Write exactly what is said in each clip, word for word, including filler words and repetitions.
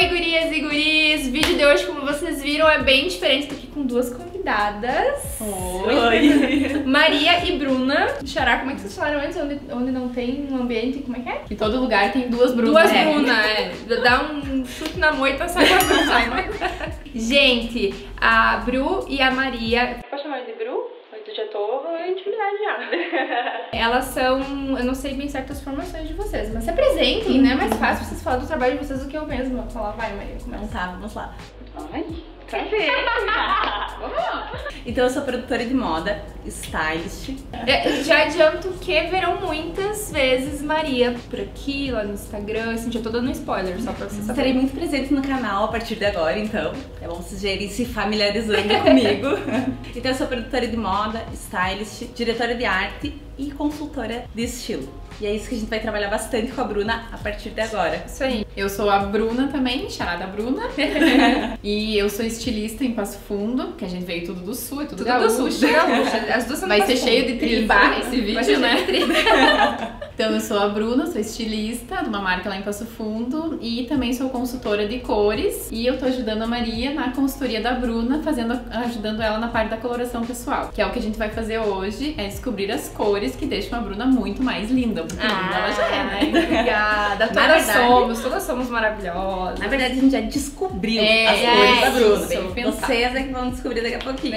Oi, gurias e guris! O vídeo de hoje, como vocês viram, é bem diferente, porque com duas convidadas. Oi! Maria e Bruna. Xará, como é que vocês falaram antes? Onde, onde não tem um ambiente, como é que é? Em todo lugar tem duas Brunas. Duas é. Bruna, é. Dá um chute na moita, sai uma Bruna, sai uma... Gente, a Bru e a Maria... Pode chamar de Bru? Eu já tô em intimidade já. Elas são, eu não sei bem certas formações de vocês, mas se apresentem, né? É mais fácil vocês falarem do trabalho de vocês do que eu mesma. Falar, vai, Maria, começa. Então tá, vamos lá. Ai, pra ver. Vamos lá. Então eu sou produtora de moda, stylist. É, já adianto que verão muitas vezes Maria por aqui, lá no Instagram, assim, já tô dando spoiler, só pra vocês Estarei saberem. muito presente no canal a partir de agora, então é bom vocês já irem se familiarizando comigo. Então eu sou produtora de moda, stylist, diretora de arte e consultora de estilo. E é isso que a gente vai trabalhar bastante com a Bruna a partir de agora. Isso aí. Eu sou a Bruna também, charada Bruna. E eu sou estilista em Passo Fundo, que a gente veio tudo do sul, é tudo, Tudo gaúcho. do sul, gaúcha. As duas são Vai do ser Passo cheio Fundo. de tribar esse Vai vídeo, ser né? cheio de tribo. Então eu sou a Bruna, sou estilista de uma marca lá em Passo Fundo e também sou consultora de cores. E eu tô ajudando a Maria na consultoria da Bruna, fazendo, ajudando ela na parte da coloração pessoal. Que é o que a gente vai fazer hoje, é descobrir as cores que deixam a Bruna muito mais linda. Porque linda ela já é, né? Obrigada. Todas verdade- somos, todas somos maravilhosas. Na verdade, a gente já descobriu É, as é, cores da Bruna. isso, bem pensado. Vocês é que vão descobrir daqui a pouquinho.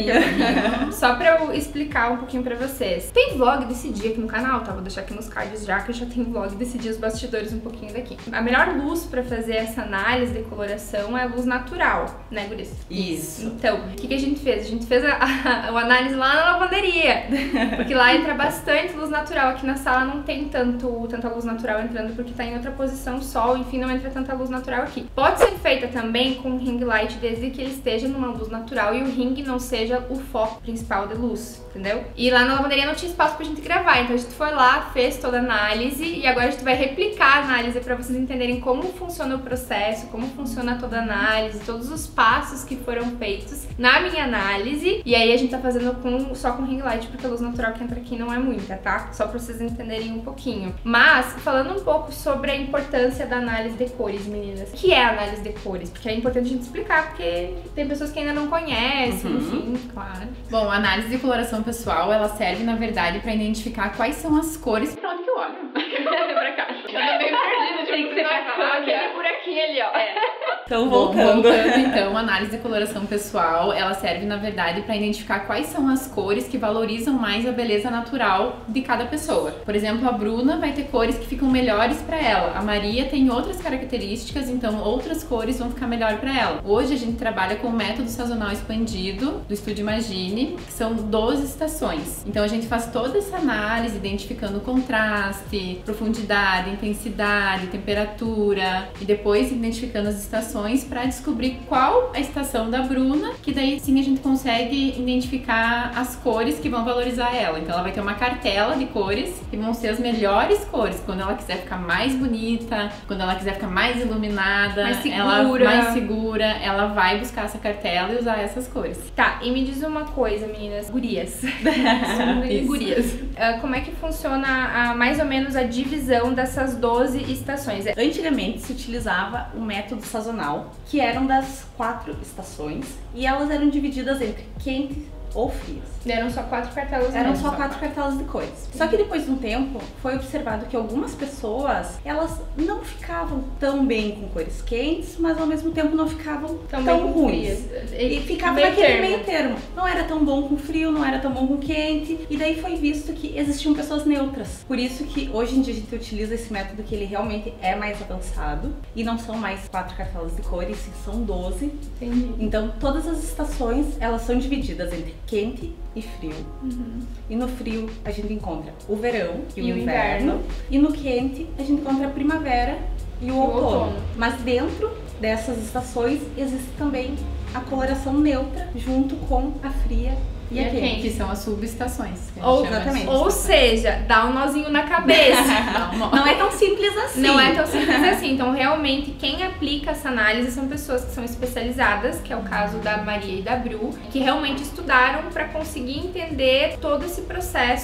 Só pra eu explicar um pouquinho pra vocês. Tem vlog desse dia aqui no canal, tá? Vou deixar aqui nos cards já, que eu já tenho vlog desse dia, os bastidores um pouquinho daqui. A melhor luz pra fazer essa análise de coloração é a luz natural, né, guris? Isso. Então, o que, que a gente fez? A gente fez a, a, a análise lá na lavanderia, porque lá entra bastante luz natural. Aqui na sala não tem tanto, tanta luz natural entrando, porque tá em outra posição, sol, enfim, não entra tanta luz natural aqui. Pode ser feita também com ring light, desde que ele esteja numa luz natural e o ring não seja o foco principal de luz, entendeu? E lá na lavanderia não tinha espaço pra gente gravar, então a gente foi lá, fez toda a análise e agora a gente vai replicar a análise pra vocês entenderem como funciona o processo, como funciona toda a análise, todos os passos que foram feitos na minha análise. E aí a gente tá fazendo com, só com ring light, porque a luz natural que entra aqui não é muita, tá? Só pra vocês entenderem um pouquinho. Mas, falando um pouco sobre a importância da análise de cores, meninas. O que é a análise de cores? Porque é importante a gente explicar, porque tem pessoas que ainda não conhecem, Uhum. enfim, claro. Bom, a análise de coloração pessoal, ela serve, na verdade, pra identificar quais são as cores. Pra onde que eu olho? Pra cá. Eu tô meio perdida, Tem que ser pra cá, aquele buraquinho ali, ó. É. Então, Bom, voltando. voltando então, a análise de coloração pessoal, ela serve, na verdade, para identificar quais são as cores que valorizam mais a beleza natural de cada pessoa. Por exemplo, a Bruna vai ter cores que ficam melhores para ela. A Maria tem outras características, então outras cores vão ficar melhor para ela. Hoje a gente trabalha com o método sazonal expandido do Estúdio Imagine, que são doze estações. Então a gente faz toda essa análise, identificando contraste, profundidade, intensidade, temperatura e depois identificando as estações para descobrir qual a estação da Bruna, que daí sim a gente consegue identificar as cores que vão valorizar ela. Então ela vai ter uma cartela de cores que vão ser as melhores cores, quando ela quiser ficar mais bonita, quando ela quiser ficar mais iluminada, Mais ela segura. mais segura, ela vai buscar essa cartela e usar essas cores. Tá, e me diz uma coisa, meninas, gurias. Somos Isso. gurias. Ah, como é que funciona a, mais ou menos a divisão dessas doze estações? É- Antigamente se utilizava o método sazonal, que eram das quatro estações, e elas eram divididas entre quente ou frias. Eram só quatro cartelas Eram mesmo, só quatro cartelas de cores. Só que depois de um tempo, foi observado que algumas pessoas, elas não ficavam tão bem com cores quentes, mas ao mesmo tempo não ficavam tão, Também ruins. frias. E ficava meio naquele termo. meio termo. Não era tão bom com frio, não era tão bom com quente. E daí foi visto que existiam pessoas neutras. Por isso que hoje em dia a gente utiliza esse método, que ele realmente é mais avançado. E não são mais quatro cartelas de cores, sim, são doze. Entendi. Então todas as estações, elas são divididas entre quente e frio. Uhum. E no frio a gente encontra o verão e, E o o inverno. inverno. E no quente a gente encontra a primavera e o, o outono. outono. Mas dentro dessas estações existe também a coloração neutra junto com a fria e, E a a quente. Que são as subestações. que a gente Ou, chama exatamente. de ou seja, dá um nozinho na cabeça. Não, Não é tão simples assim. Não é tão simples assim. Então, realmente, quem aplica essa análise são pessoas que são especializadas, que é o caso da Maria e da Bru, que realmente estudaram para conseguir entender todo esse processo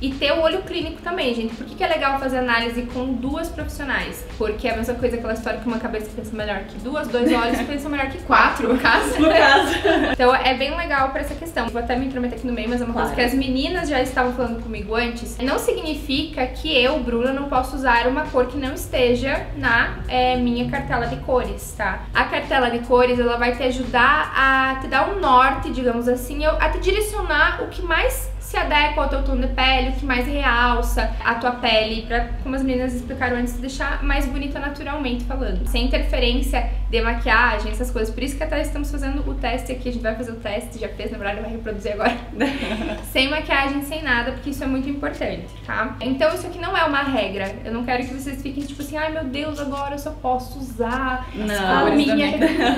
E ter o olho clínico também, gente. Por que que é legal fazer análise com duas profissionais? Porque é a mesma coisa, aquela história que uma cabeça pensa melhor que duas, dois olhos pensam melhor que quatro, no caso. No caso. Então é bem legal pra essa questão. Vou até me intrometer aqui no meio, mas é uma Claro. coisa que as meninas já estavam falando comigo antes. Não significa que eu, Bruna, não posso usar uma cor que não esteja na é, minha cartela de cores, tá? A cartela de cores, ela vai te ajudar a te dar um norte, digamos assim, a te direcionar o que mais se adequa ao teu tom de pele, o que mais realça a tua pele, pra, como as meninas explicaram antes, deixar mais bonita naturalmente falando, sem interferência de maquiagem, essas coisas. Por isso que até estamos fazendo o teste aqui, a gente vai fazer o teste, já fez, na verdade vai reproduzir agora, sem maquiagem, sem nada, porque isso é muito importante, tá? Então isso aqui não é uma regra, eu não quero que vocês fiquem tipo assim, ai meu Deus, agora eu só posso usar Não, a minha...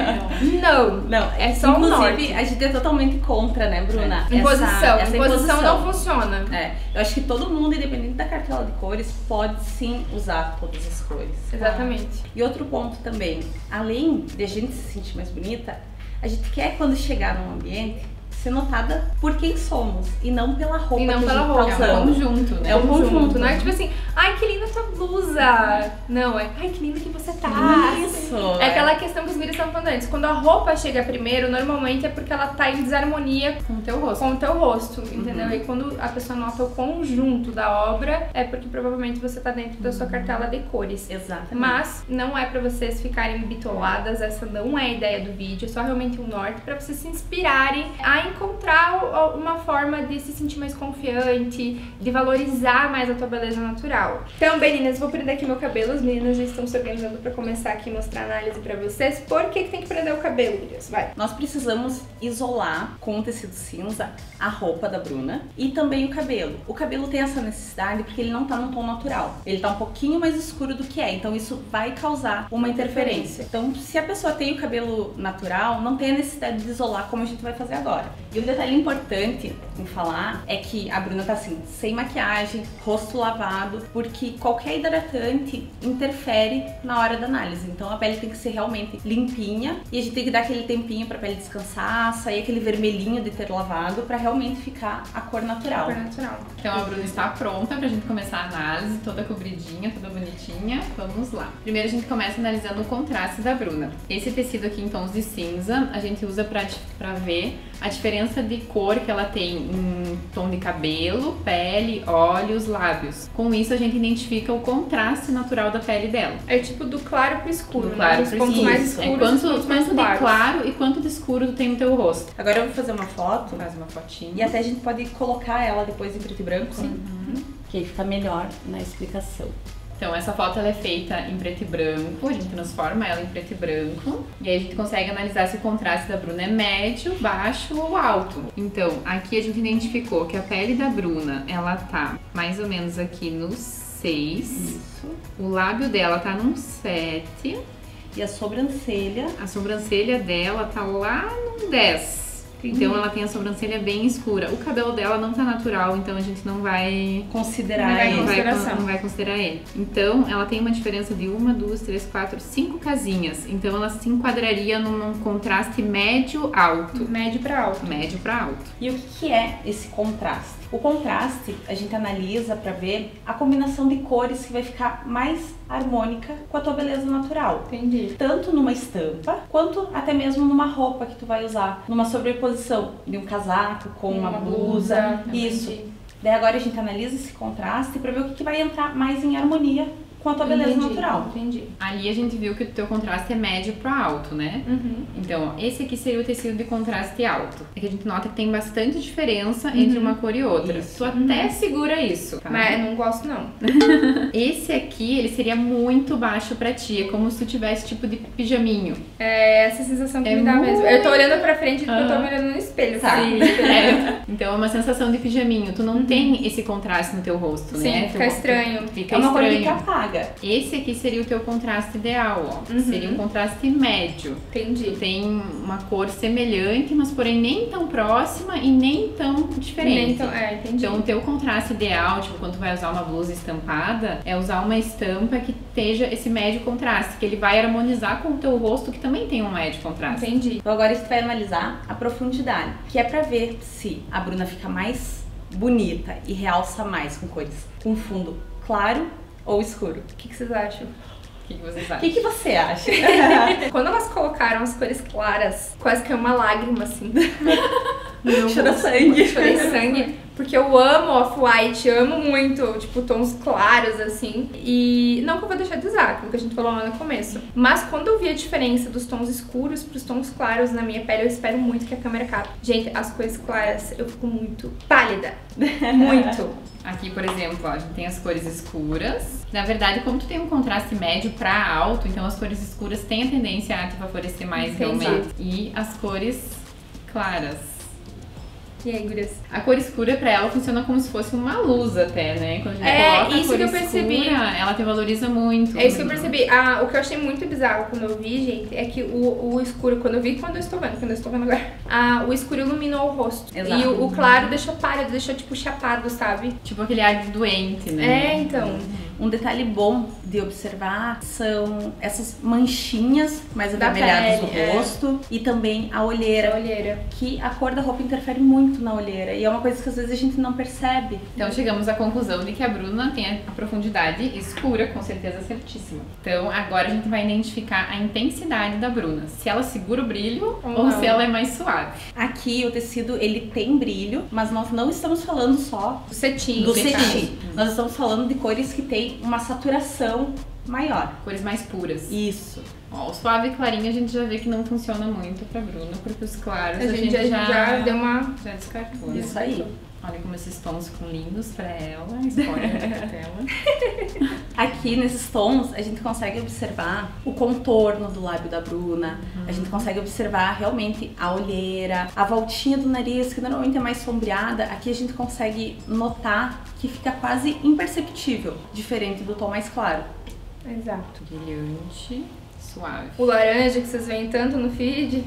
Não, Não, é só um norte. inclusive, a gente é totalmente contra, né, Bruna? É. Imposição, Essa, essa imposição não funciona. É, eu acho que todo mundo, independente da cartela de cores, pode sim usar todas as cores. Exatamente. E outro ponto também, além de a gente se sentir mais bonita, a gente quer, quando chegar num ambiente, ser notada por quem somos e não pela roupa E não que pela a gente roupa. tá É um usando. conjunto, né? É um conjunto. Não é tipo assim, ai que linda tua blusa. Não, é ai que linda que você tá. Isso. É aquela questão que os meninos estavam falando antes. Quando a roupa chega primeiro, normalmente é porque ela tá em desarmonia Com o teu rosto. com o teu rosto, entendeu? Uhum. E quando a pessoa nota o conjunto da obra, é porque provavelmente você tá dentro da sua cartela de cores. Exatamente. Mas não é pra vocês ficarem bitoladas, essa não é a ideia do vídeo, é só realmente um norte pra vocês se inspirarem a encontrar uma forma de se sentir mais confiante, de valorizar mais a tua beleza natural. Então, meninas, vou prender aqui meu cabelo, as meninas já estão se organizando pra começar aqui a mostrar a análise pra vocês. Por que que tem que prender o cabelo, Miriam? Vai. Nós precisamos isolar com o tecido cinza a roupa da Bruna e também o cabelo. O cabelo tem essa necessidade porque ele não tá num tom natural. Ele tá um pouquinho mais escuro do que é, então isso vai causar uma interferência. Então, se a pessoa tem o cabelo natural, não tem a necessidade de isolar como a gente vai fazer agora. E um detalhe importante em falar é que a Bruna tá assim, sem maquiagem, rosto lavado, porque qualquer hidratante interfere na hora da análise. Então a pele tem que ser realmente limpinha e a gente tem que dar aquele tempinho pra pele descansar, sair aquele vermelhinho de ter lavado pra realmente ficar a cor natural. Cor natural. Então a Bruna está pronta pra gente começar a análise, toda cobridinha, toda bonitinha. Vamos lá. Primeiro a gente começa analisando o contraste da Bruna. Esse tecido aqui em tons de cinza, a gente usa pra, pra ver a diferença de cor que ela tem em tom de cabelo, pele, olhos, lábios. Com isso a gente identifica o contraste natural da pele dela. É tipo do claro pro escuro, Do claro né? Os pro pontos escuro. mais É escuros, quanto, os pontos mais quanto de claros. claro e quanto de escuro tu tem no teu rosto. Agora eu vou fazer uma foto Faz uma fotinha. e até a gente pode colocar ela depois em preto e branco, sim. Que aí fica melhor na explicação. Então essa foto ela é feita em preto e branco, a gente transforma ela em preto e branco e aí a gente consegue analisar se o contraste da Bruna é médio, baixo ou alto. Então aqui a gente identificou que a pele da Bruna ela tá mais ou menos aqui no seis, Isso. o lábio dela tá num sete, E a sobrancelha, a sobrancelha dela tá lá num dez. Então ela tem a sobrancelha bem escura. O cabelo dela não tá natural, então a gente não vai considerar Não vai ele. não vai, consideração. não vai considerar ele. Então, ela tem uma diferença de uma, duas, três, quatro, cinco casinhas. Então, ela se enquadraria num contraste médio-alto. Médio pra alto. Médio para alto. E o que que é esse contraste? O contraste a gente analisa para ver a combinação de cores que vai ficar mais harmônica com a tua beleza natural. Entendi. Tanto numa estampa, quanto até mesmo numa roupa que tu vai usar, numa sobreposição de um casaco com uma, blusa. Isso. entendi. Daí agora a gente analisa esse contraste para ver o que que vai entrar mais em harmonia com a tua beleza Entendi, natural. Entendi. Ali a gente viu que o teu contraste é médio para alto, né? Uhum. Então, ó, esse aqui seria o tecido de contraste alto. É que a gente nota que tem bastante diferença entre uma cor e outra. Isso. Tu até segura isso, tá? Mas eu não gosto, não. Esse aqui, ele seria muito baixo pra ti. É como se tu tivesse tipo de pijaminho. É essa sensação que É me dá muito- mesmo. Eu tô olhando pra frente porque eu tô Aham. me olhando no espelho, Tá. tá? Sim, é. Então é uma sensação de pijaminho. Tu não tem esse contraste no teu rosto, Sim, né? fica Teu- estranho. Fica É uma cor que estranho. apaga. Esse aqui seria o teu contraste ideal, ó. Uhum. Seria um contraste médio. Entendi. Tu tem uma cor semelhante, mas porém nem tão próxima e nem tão diferente. Então, é, entendi. Então, o teu contraste ideal, tipo, quando tu vai usar uma blusa estampada, é usar uma estampa que esteja esse médio contraste, que ele vai harmonizar com o teu rosto, que também tem um médio contraste. Entendi. Então agora a gente vai analisar a profundidade, que é pra ver se a Bruna fica mais bonita e realça mais com cores com fundo claro ou escuro? O que, que vocês acham? O que, que vocês O acham? que, que você acha? Quando elas colocaram as cores claras, quase que é uma lágrima, assim. Chora sangue. Chorei sangue. Porque eu amo off-white, amo muito, tipo, tons claros, assim. E não que eu vou deixar de usar, aquilo que a gente falou lá no começo. Mas quando eu vi a diferença dos tons escuros pros tons claros na minha pele, eu espero muito que a câmera capte. Gente, as cores claras, eu fico muito pálida. Muito. Aqui, por exemplo, ó, a gente tem as cores escuras. Na verdade, como tu tem um contraste médio pra alto, então as cores escuras têm a tendência a te favorecer mais Entendi. realmente. E as cores claras. E aí, gurias? A cor escura pra ela funciona como se fosse uma luz até, né? Quando a gente É, coloca a isso cor que eu percebi. escura, ela te valoriza muito. É isso que eu percebi. Ah, o que eu achei muito bizarro quando eu vi, gente, é que o, o escuro, quando eu vi, quando eu estou vendo, quando eu estou vendo agora, ah, o escuro iluminou o rosto. Exato. E o, o claro deixou pálido, deixou, tipo, chapado, sabe? Tipo aquele ar de doente, né? É, então. Um detalhe bom de observar são essas manchinhas mais Da avermelhadas pele, no é. rosto e também a A olheira, olheira. que a cor da roupa interfere muito na olheira e é uma coisa que às vezes a gente não percebe. Então chegamos à conclusão de que a Bruna tem a profundidade escura, com certeza certíssima. Então agora a gente vai identificar a intensidade da Bruna. Se ela segura o brilho Ou ou não. se ela é mais suave. Aqui o tecido ele tem brilho, mas nós não estamos falando só O cetim. do cetim. cetim. Nós estamos falando de cores que têm uma saturação maior. Cores mais puras. Isso. Ó, o suave e clarinho a gente já vê que não funciona muito pra Bruna, porque os claros A gente já, já deu uma... já descartou, né? Isso aí. Olha como esses tons ficam lindos pra ela, spoiler da tela. Aqui nesses tons a gente consegue observar o contorno do lábio da Bruna, Uhum. a gente consegue observar realmente a olheira, a voltinha do nariz, que normalmente é mais sombreada. Aqui a gente consegue notar que fica quase imperceptível, diferente do tom mais claro. Exato. Brilhante, suave. O laranja que vocês veem tanto no feed.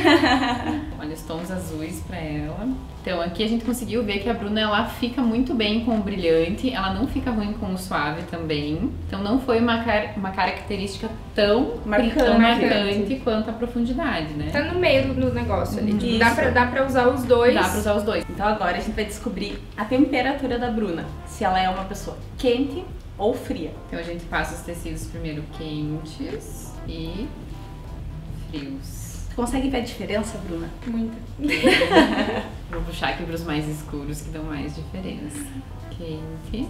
Olha os tons azuis pra ela. Então aqui a gente conseguiu ver que a Bruna ela fica muito bem com o brilhante, ela não fica ruim com o suave também. Então não foi uma, car uma característica tão Marcante. tão marcante quanto a profundidade, né? Tá no meio do negócio ali. Tipo, Isso. dá, pra, dá pra usar os dois. Dá pra usar os dois. Então agora a gente vai descobrir a temperatura da Bruna, se ela é uma pessoa quente ou fria. Então a gente passa os tecidos primeiro quentes e frios. Você consegue ver a diferença, Bruna? Muita. Vou puxar aqui pros mais escuros que dão mais diferença. Quente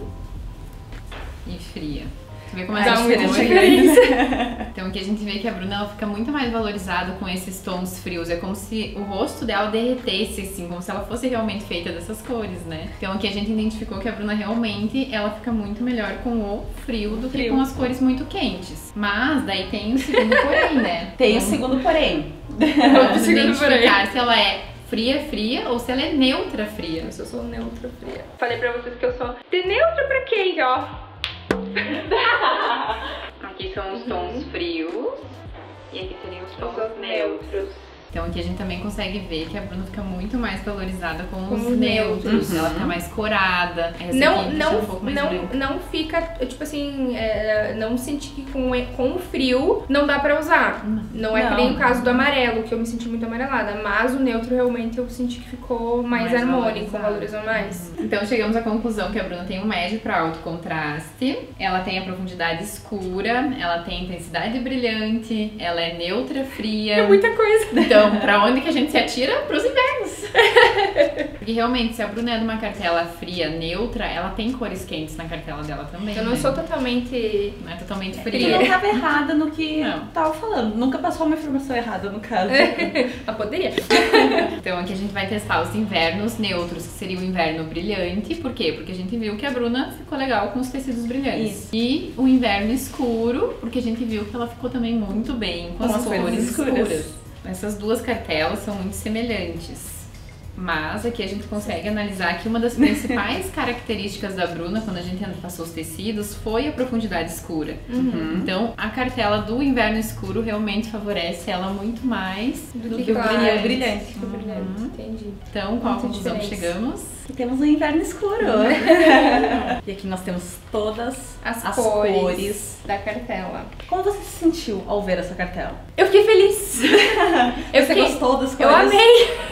e fria. Tu vê como é Dá a muita diferença? Então aqui a gente vê que a Bruna ela fica muito mais valorizada com esses tons frios. É como se o rosto dela derretesse, assim, como se ela fosse realmente feita dessas cores, né? Então aqui a gente identificou que a Bruna realmente ela fica muito melhor com o frio do que Frio. com as cores muito quentes. Mas daí tem o segundo porém, né? Tem o Vamos- segundo porém. Vamos segundo identificar se ela é fria, fria ou se ela é neutra, fria. Eu sou neutra fria. Falei pra vocês que eu sou de neutra pra quente, ó. Aqui são os tons frios e aqui seriam os Eu tons sou neutros. neutros. Então aqui a gente também consegue ver que a Bruna fica muito mais valorizada com, Com os os neutros. neutros. Ela fica mais corada. Essa Não, aqui não, deixa um pouco mais não, branca. não fica, tipo assim, é, não senti que com, com o frio não dá pra usar. Não é que nem Não. o caso do amarelo, que eu me senti muito amarelada. Mas o neutro realmente eu senti que ficou mais, Mais harmônico, valorizado. valorizou mais. Então chegamos à conclusão que a Bruna tem um médio para alto contraste, ela tem a profundidade escura, ela tem intensidade brilhante, ela é neutra fria. É muita coisa. Então, pra onde que a gente se atira? Pros invernos. Porque realmente, se a Bruna é de uma cartela fria, neutra, ela tem cores quentes na cartela dela também. Eu não né? sou totalmente... Não é totalmente Tu fria. não estava errada no que Não. tava falando. Nunca passou uma informação errada no caso. Ah, poderia. Então aqui a gente vai testar os invernos neutros, que seria o inverno brilhante. Por quê? Porque a gente viu que a Bruna ficou legal com os tecidos brilhantes. Isso. E o inverno escuro, porque a gente viu que ela ficou também muito bem com, Com as as cores cores escuras. escuras. Essas duas cartelas são muito semelhantes. Mas aqui a gente consegue analisar que uma das principais características da Bruna, quando a gente passou os tecidos, foi a profundidade escura. Uhum. Então, a cartela do inverno escuro realmente favorece ela muito mais do, Do que que o claro. brilhante. brilhante. Ficou brilhante, entendi. Então, qual a Muito conclusão que diferente. chegamos? E temos um inverno escuro. E aqui nós temos todas As, as cores, cores. da cartela. Como você se sentiu ao ver essa cartela? Eu fiquei feliz. Eu Você fiquei... gostou das cores? Eu amei!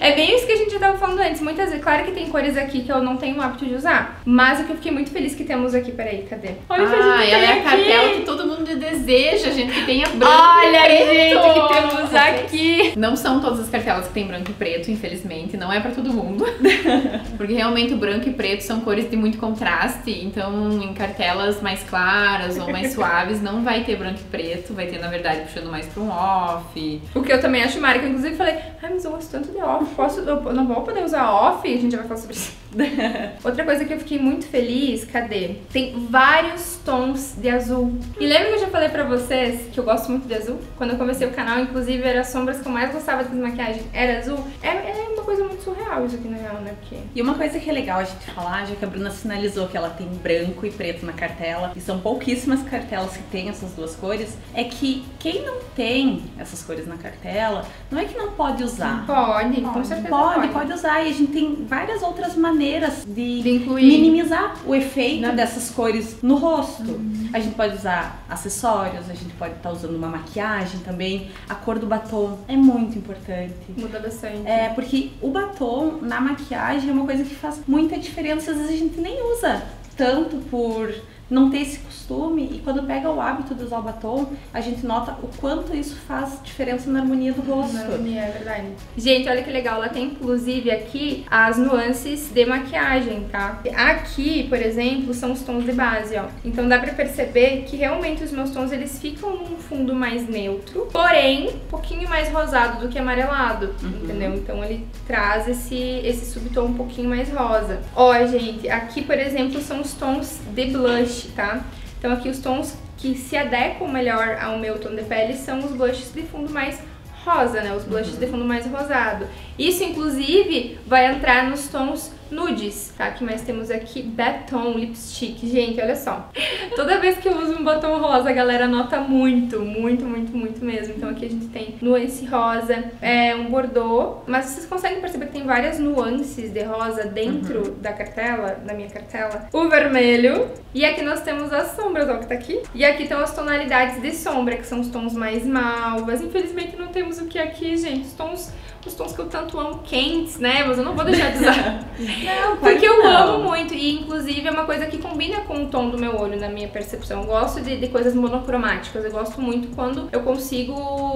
É bem isso que a gente já tava falando antes. Muitas vezes, claro que tem cores aqui que eu não tenho o hábito de usar, mas o que eu fiquei muito feliz que temos aqui, peraí, cadê? Olha o que a gente ela é a cartela que todo mundo deseja, gente, que tenha branco Olha, e preto. gente, que temos aqui. Não são todas as cartelas que tem branco e preto, infelizmente, não é pra todo mundo. Porque realmente o branco e preto são cores de muito contraste, então em cartelas mais claras ou mais suaves não vai ter branco e preto, vai ter, na verdade, puxando mais pra um off. O que eu também acho, Mari, que eu inclusive falei, ai, mas eu gosto tanto de off, posso, eu não vou poder usar off? A gente já vai falar sobre isso. Outra coisa que eu fiquei muito feliz, cadê? Tem vários tons de azul. E lembra que eu já falei pra vocês que eu gosto muito de azul? Quando eu comecei o canal, inclusive, era as sombras que eu mais gostava de maquiagem, era azul. É, é uma coisa muito surreal isso aqui, na real, né? Porque... E uma coisa que é legal a gente falar, já que a Bruna sinalizou que ela tem branco e preto na cartela, e são pouquíssimas cartelas que tem essas duas cores, é que quem não tem essas cores na cartela, não é que não pode usar. Pode, com certeza Pode, pode. pode usar. E a gente tem várias outras maneiras de, De incluir. minimizar o efeito Não. dessas cores no rosto. Uhum. A gente pode usar acessórios, a gente pode estar usando uma maquiagem também. A cor do batom é muito importante. Muda bastante. É, porque o batom na maquiagem é uma coisa que faz muita diferença. Às vezes a gente nem usa tanto por não ter esse costume, e quando pega o hábito de usar o batom, a gente nota o quanto isso faz diferença na harmonia do rosto. Na harmonia, é verdade. Gente, olha que legal, ela tem inclusive aqui as nuances de maquiagem, tá? Aqui, por exemplo, são os tons de base, ó. Então dá pra perceber que realmente os meus tons, eles ficam num fundo mais neutro, porém, um pouquinho mais rosado do que amarelado, uhum. entendeu? Então ele traz esse, esse subtom um pouquinho mais rosa. Ó, gente, aqui, por exemplo, são os tons de blush, tá? Então aqui os tons que se adequam melhor ao meu tom de pele são os blushes de fundo mais rosa, né? Os blushes uhum. de fundo mais rosado. Isso, inclusive, vai entrar nos tons nudes, tá? Que mais temos aqui? Batom, lipstick. Gente, olha só. Toda vez que eu uso um batom rosa, a galera nota muito, muito, muito, muito mesmo. Então aqui a gente tem nuance rosa, é um bordô, mas vocês conseguem perceber que tem várias nuances de rosa dentro uhum. da cartela, da minha cartela. O vermelho. E aqui nós temos as sombras, ó, que tá aqui. E aqui estão as tonalidades de sombra, que são os tons mais malvas. Infelizmente não temos o que aqui, gente? Os tons... os tons que eu tanto amo quentes, né? Mas eu não vou deixar de usar. Não, porque eu não. amo muito. E inclusive é uma coisa que combina com o tom do meu olho, na minha percepção. Eu gosto de, de coisas monocromáticas. Eu gosto muito quando eu consigo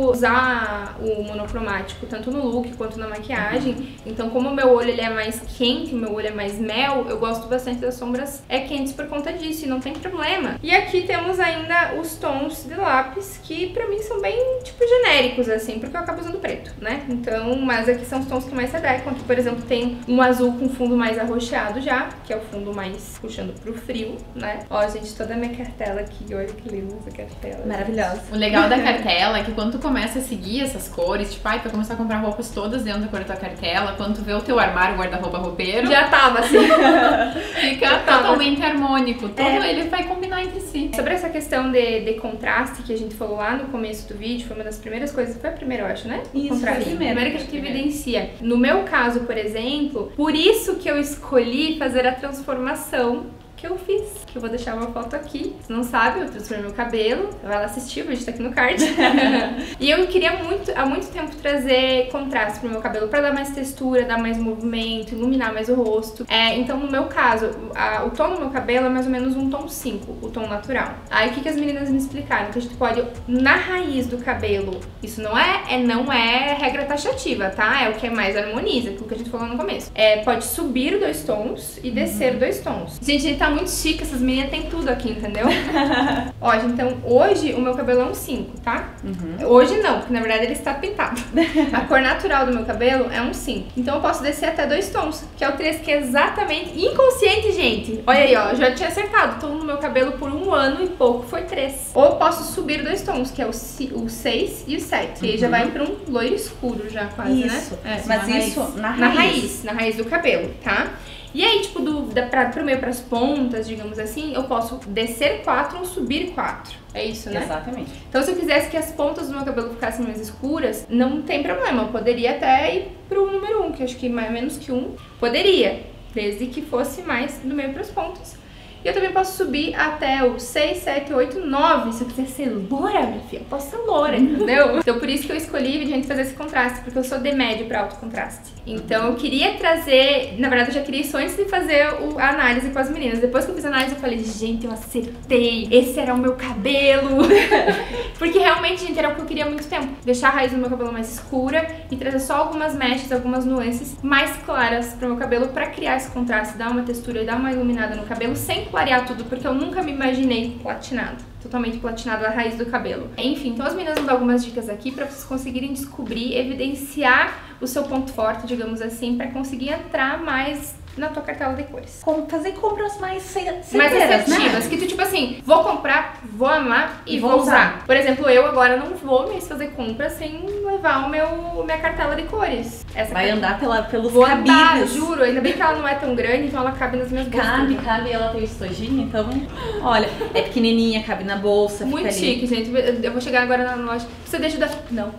usar o monocromático, tanto no look quanto na maquiagem. Uhum. Então, como o meu olho ele é mais quente, o meu olho é mais mel, eu gosto bastante das sombras é quentes por conta disso, e não tem problema. E aqui temos ainda os tons de lápis, que pra mim são bem, tipo, genéricos, assim, porque eu acabo usando preto, né? Então, mas aqui são os tons que mais se adequam. Aqui, por exemplo, tem um azul com fundo mais arroxeado já, que é o fundo mais puxando pro frio, né? Ó, gente, toda a minha cartela aqui, olha que linda essa cartela. Maravilhosa. O legal da cartela é que quando tu começa a seguir essas cores, tipo, ai, tu vai começar a comprar roupas todas dentro da cor da tua cartela, quando tu vê o teu armário, guarda-roupa roupeiro, já tava assim. fica já tava. Totalmente harmônico. Todo É. ele vai combinar entre si. Sobre essa questão de, de contraste que a gente falou lá no começo do vídeo, foi uma das primeiras coisas, foi a primeira, eu acho, né? Isso, contraste. foi a primeira. primeira que a gente evidencia. No meu caso, por exemplo, por isso que eu escolhi fazer a transformação que eu fiz, que eu vou deixar uma foto aqui. Se não sabe, eu transformei meu cabelo. Vai lá assistir, o vídeo tá aqui no card. E eu queria muito, há muito tempo trazer contraste pro meu cabelo, pra dar mais textura, dar mais movimento, iluminar mais o rosto. É, então, no meu caso, a, o tom do meu cabelo é mais ou menos um tom cinco, o tom natural. Aí, o que, que as meninas me explicaram? Que a gente pode, na raiz do cabelo, isso não é, é, não é regra taxativa, tá? É o que é mais harmoniza, aquilo que a gente falou no começo. É, pode subir dois tons e descer uhum. dois tons. Gente, a gente tá muito chique, essas meninas têm tudo aqui, entendeu? Ó, então hoje o meu cabelo é um cinco, tá? Uhum. Hoje não, porque na verdade ele está pintado. A cor natural do meu cabelo é um cinco. Então eu posso descer até dois tons, que é o três, que é exatamente inconsciente, gente. Olha aí, ó, já tinha acertado. O tom no meu cabelo por um ano e pouco foi três. Ou eu posso subir dois tons, que é o seis e o sete. E aí já vai pra um loiro escuro já quase, isso. né? É, mas na isso raiz. na raiz. Na raiz, na raiz do cabelo, tá? E aí, tipo, do, da, pra, pro meio, pras pontas, digamos assim, eu posso descer quatro ou subir quatro. É isso, né? Exatamente. Então, se eu quisesse que as pontas do meu cabelo ficassem mais escuras, não tem problema. Eu poderia até ir pro número um, que acho que mais menos que um. Poderia, desde que fosse mais do meio pras pontas. E eu também posso subir até o seis, sete, oito, nove. Se eu quiser ser loura, minha filha, eu posso ser loura, entendeu? Então por isso que eu escolhi, gente, fazer esse contraste, porque eu sou de médio pra alto contraste. Então eu queria trazer, na verdade eu já queria isso antes de fazer o, a análise com as meninas. Depois que eu fiz a análise eu falei, gente, eu acertei, esse era o meu cabelo. Porque realmente, gente, era o que eu queria há muito tempo. Deixar a raiz do meu cabelo mais escura e trazer só algumas mechas, algumas nuances mais claras pro meu cabelo pra criar esse contraste, dar uma textura e dar uma iluminada no cabelo sem clarear tudo, porque eu nunca me imaginei platinado. Totalmente platinado a raiz do cabelo. Enfim, então as meninas vão dar algumas dicas aqui pra vocês conseguirem descobrir, evidenciar o seu ponto forte, digamos assim, pra conseguir entrar mais na tua cartela de cores. Como fazer compras mais certeiras, mais assertivas, né? que tu tipo assim, vou comprar, vou amar e, e vou usar. usar. Por exemplo, eu agora não vou mais fazer compras sem levar o meu, minha cartela de cores. Essa vai cartela. andar pela, pelos vou cabides. Andar, juro, ainda bem que ela não é tão grande, então ela cabe nas minhas bolsas. Cabe, cabe, ela tem o estojinho, então, olha, é pequenininha, cabe na bolsa. Muito chique, gente. Eu vou chegar agora na loja. Você deixa da... Não.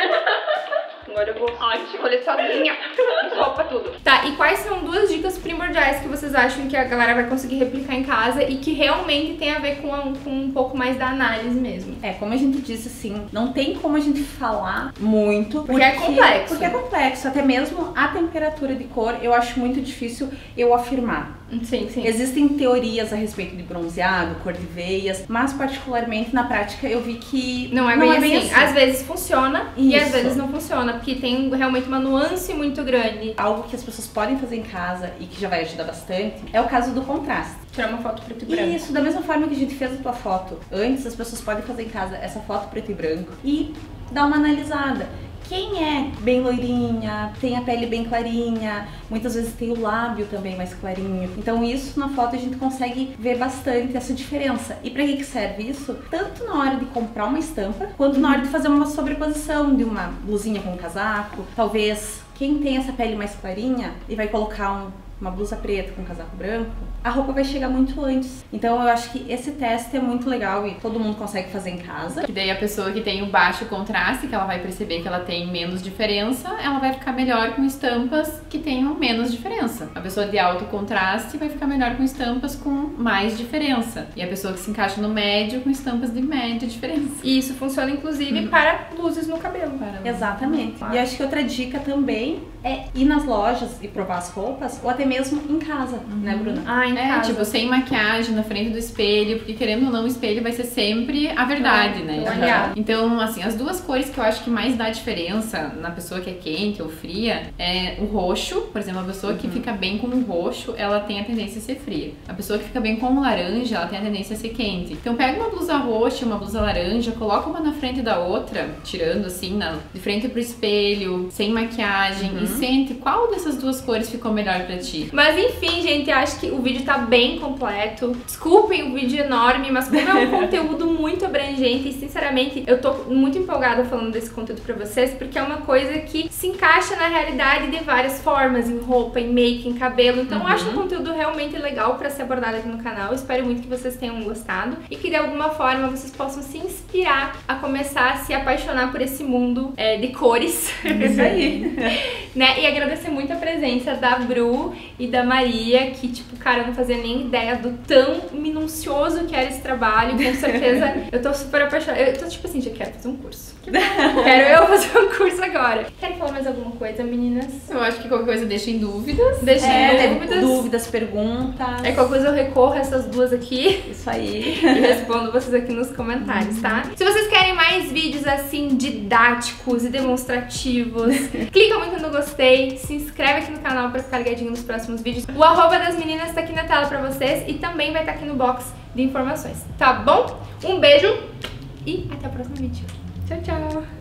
Agora eu vou escolher sozinha. Roupa tudo. Tá, e quais são duas dicas primordiais que vocês acham que a galera vai conseguir replicar em casa e que realmente tem a ver com, a, com um pouco mais da análise mesmo? É, como a gente disse, assim, não tem como a gente falar muito. Porque, porque é complexo. Porque é complexo. Até mesmo a temperatura de cor, eu acho muito difícil eu afirmar. Sim, sim. Existem teorias a respeito de bronzeado, cor de veias, mas particularmente na prática eu vi que não é bem, não é bem assim. assim. Às vezes funciona Isso. e às vezes não funciona, porque tem realmente uma nuance muito grande. Algo que as pessoas podem fazer em casa e que já vai ajudar bastante é o caso do contraste. Tirar uma foto preto e branco. Isso, da mesma forma que a gente fez a tua foto antes, as pessoas podem fazer em casa essa foto preto e branco e dar uma analisada. Quem é bem loirinha, tem a pele bem clarinha, muitas vezes tem o lábio também mais clarinho. Então isso na foto a gente consegue ver bastante essa diferença. E pra que que serve isso? Tanto na hora de comprar uma estampa, quanto na hora de fazer uma sobreposição de uma blusinha com um casaco. Talvez quem tem essa pele mais clarinha e vai colocar um, uma blusa preta com um casaco branco, a roupa vai chegar muito antes. Então eu acho que esse teste é muito legal e todo mundo consegue fazer em casa. Que daí a pessoa que tem o baixo contraste, que ela vai perceber que ela tem menos diferença, ela vai ficar melhor com estampas que tenham menos diferença. A pessoa de alto contraste vai ficar melhor com estampas com mais diferença. E a pessoa que se encaixa no médio com estampas de média diferença. E isso funciona inclusive uhum. para luzes no cabelo. Para Exatamente. Claro. E acho que outra dica também é ir nas lojas e provar as roupas, ou até mesmo em casa, uhum. né, Bruna? Ah, em é, casa. tipo, sem maquiagem, na frente do espelho, porque querendo ou não, o espelho vai ser sempre a verdade, né? Uhum. Então, assim, as duas cores que eu acho que mais dá diferença na pessoa que é quente ou fria é o roxo. Por exemplo, a pessoa uhum. que fica bem com o roxo, ela tem a tendência a ser fria. A pessoa que fica bem com o laranja, ela tem a tendência a ser quente. Então, pega uma blusa roxa, uma blusa laranja, coloca uma na frente da outra, tirando assim, na, de frente pro espelho, sem maquiagem, uhum. e sente qual dessas duas cores ficou melhor pra ti. Mas enfim, gente, eu acho que o vídeo tá bem completo. Desculpem o vídeo enorme, mas como é um conteúdo muito abrangente e sinceramente eu tô muito empolgada falando desse conteúdo pra vocês, porque é uma coisa que se encaixa na realidade de várias formas, em roupa, em make, em cabelo. Então uhum. eu acho um conteúdo realmente legal pra ser abordado aqui no canal. Eu espero muito que vocês tenham gostado e que de alguma forma vocês possam se inspirar a começar a se apaixonar por esse mundo é, de cores. Isso aí. Né? E agradecer muito a presença da Bru e da Maria, que tipo, cara, eu não fazia nem ideia do tão minucioso que era esse trabalho. Com certeza eu tô super apaixonada. Eu tô tipo assim, já quero fazer um curso. Quero eu fazer um curso agora. Querem falar mais alguma coisa, meninas? Eu acho que qualquer coisa deixem dúvidas. Deixem é, dúvidas. Dúvidas, perguntas. É, qualquer coisa eu recorro a essas duas aqui. Isso aí. E respondo vocês aqui nos comentários, tá? Se vocês querem mais vídeos assim, didáticos e demonstrativos, clica muito no gostei, se inscreve aqui no canal pra ficar ligadinho nos próximos vídeos. O arroba das meninas tá aqui na tela pra vocês e também vai estar aqui no box de informações, tá bom? Um beijo e até o próximo vídeo. Tchau, tchau!